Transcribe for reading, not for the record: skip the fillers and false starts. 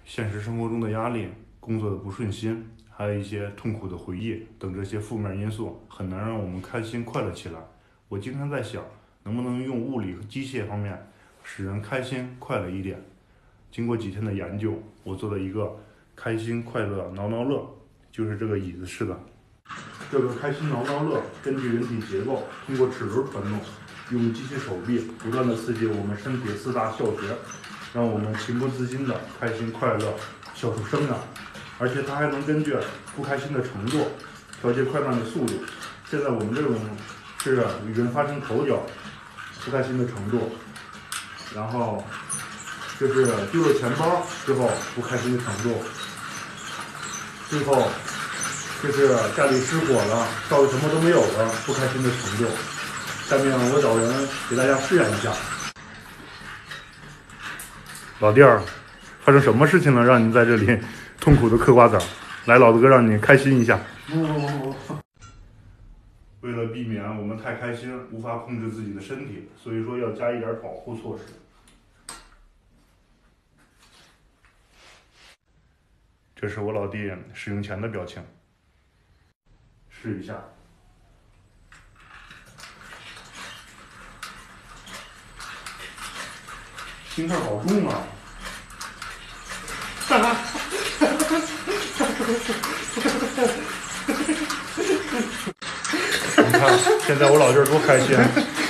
现实生活中的压力、工作的不顺心，还有一些痛苦的回忆等这些负面因素，很难让我们开心快乐起来。我经常在想，能不能用物理和机械方面使人开心快乐一点。经过几天的研究，我做了一个开心快乐挠挠乐，就是这个椅子式的。这个开心挠挠乐根据人体结构，通过齿轮传动，用机械手臂不断的刺激我们身体4大校穴，让我们情不自禁的开心快乐笑出声来。而且它还能根据不开心的程度调节快慢的速度。现在我们这种是与人发生口角，不开心的程度，然后就是丢了钱包之后不开心的程度，最后就是家里失火了，烧的什么都没有了，不开心的程度。下面我找人给大家试验一下。老弟儿，发生什么事情了，让你在这里痛苦的嗑瓜子儿？来，老子哥让你开心一下。为了避免我们太开心，无法控制自己的身体，所以说要加一点保护措施。这是我老弟使用前的表情，试一下。心跳好重啊！你看，现在我老弟儿多开心。